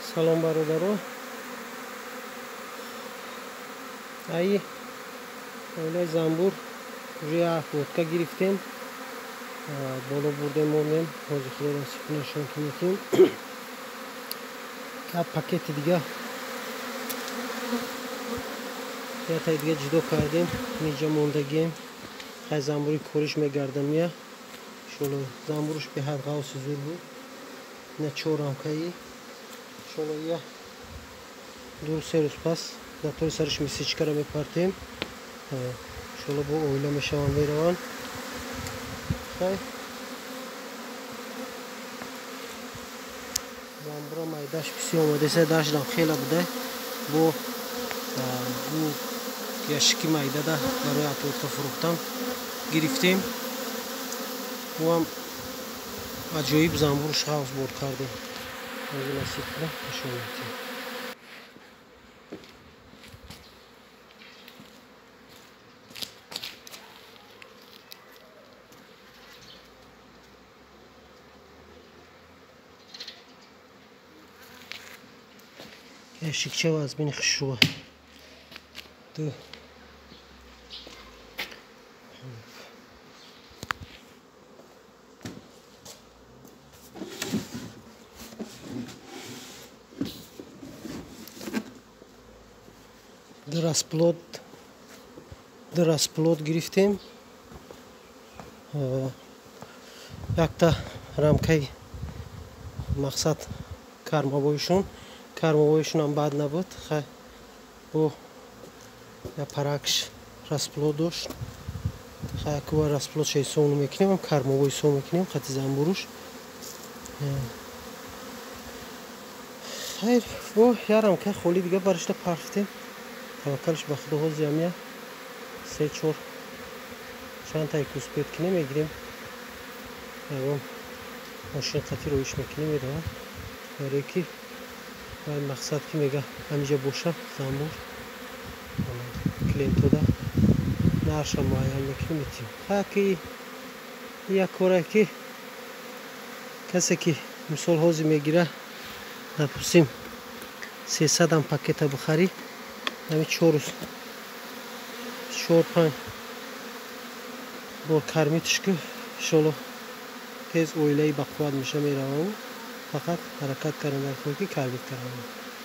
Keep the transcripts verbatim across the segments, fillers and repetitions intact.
Салом бародаро. Ай оилаи занбур уже як водка гирифтем. Боло бурдем монем. Ҳозир худо насиб кунад нишон метем. Як пакети дига ятаи дига ҷудо кардем. Инҷа мондагием. Хай занбури кориш мегардам я. Шоло занбурш беҳад ғавси зур буд. Ина чор рамкаи. Шоло я ду се рӯз пас датори сариш мисичкара мепартем. Шоло бо оила мешаванд мераванд. Хай занбура майдаш биси омадеса даштам хела буда. Бо бу яшики майдада барои отводка фурӯхтан гирифтем. Уам аҷоиб занбурш ғавз бор кардем. Ҳозир насиб кунад нишон медиҳам. Яшикча аз бини хушрӯа. Ду расплод расплод гирифтем. Якта рамкаи мақсад кармавоишон кармавоишон ҳам бад набуд. Хай бо я паракш расплод дошт. Хай кува расплод шайсону мекунем, кармавои со мекунем хати занбуруш. Хайр бо я рамкаи холи дига барашда парфтем. Таваккалш ба худо ҳозиам я се чор чандтаи куспеткине мегирем. Ягон мошин қатӣ роиш мекунем медавам. Барое ки вай мақсад ки мега ҳамиҷа боша занбур клиентода нарша муайян мекунем метим. Хаки як кора ки касе ки мисол ҳозир мегира допустим сесадам пакета бихарӣ ҳами чор рӯз чор панҷ бор кармитиш ки иншоалло тез оилаи бақувват меша меравам. Фақат ҳаракат кардан дар хоҳӣ ки кармит каравам.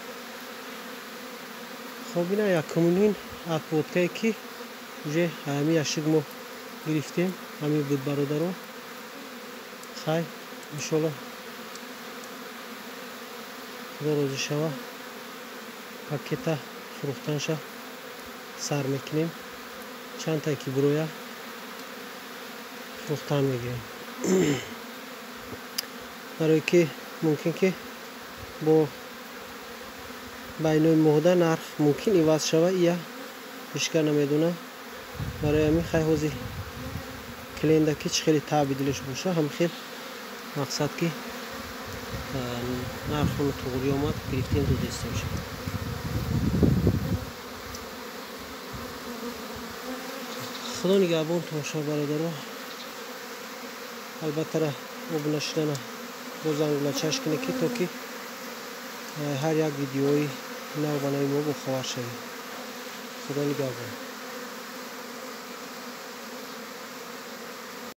Хоб ина якумин отводкае ки уже ҳами яшик мо гирифтем. Ҳамин буд бародаро. Хай иншоалло худо розӣ шава пакета фурӯхтанша сар мекунем. Чандтае ки бироя фурӯхтан мегирем. Барое ки мумкин ки бо байнои моҳда нарх мумкин иваз шава. Ия бешкар намедонам. Барои ҳамин хай ҳозир клиента ки чӣ хеле таъби дилаш боша ҳам хел мақсад ки нархону туғурӣ омад гирифтем ду десте мешавад. худо нигаҳбон тоша бародаро. албатта обуна шудана бо зангулачаш кунед ки то ки ҳар як видеои нав ба нави мо бохабар шавед. худо нигаҳбон.